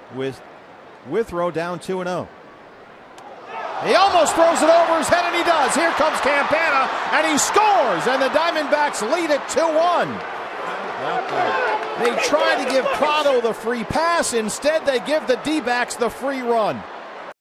with Withrow down 2-0. He almost throws it over his head, and he does. Here comes Campana, and he scores, and the Diamondbacks lead it 2-1. They try to give Prado the free pass. Instead, they give the D-backs the free run.